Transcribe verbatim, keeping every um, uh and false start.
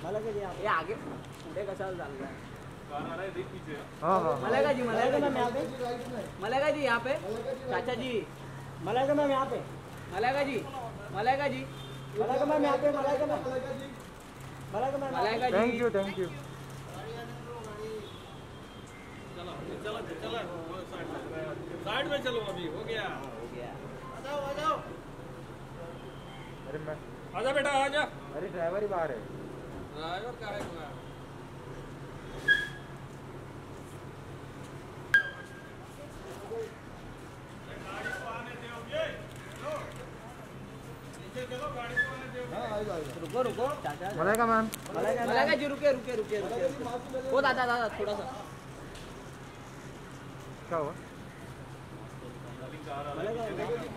ये आगे पुढे कशाला चाललाय? हाँ हाँ मलेगा जी, मलेगा मैम यहाँ पे, मलेगा जी यहाँ पे, चाचा जी मलेगा मैम यहाँ पे, मलेगा जी, मलेगा जी, मलेगा मैम यहाँ पे, मलेगा मैम, मलेगा मैम, मलेगा जी। Thank you thank you. चलो चलो चलो साइड में चलो, अभी हो गया हो गया। आ जाओ आ जाओ, अरे मैं आजा बेटा आजा। अरे ड्राइवर ही बाहर है। ड्राइवर का है हुआ गाड़ी को आने दो, ये नीचे चलो, गाड़ी को आने दो। हाँ रुको रुको चाचा, मलेगा मैम, मलेगा जी, रुके रुके रुके रुके, वो दादा दादा थोड़ा सा क्या हुआ? मलेगा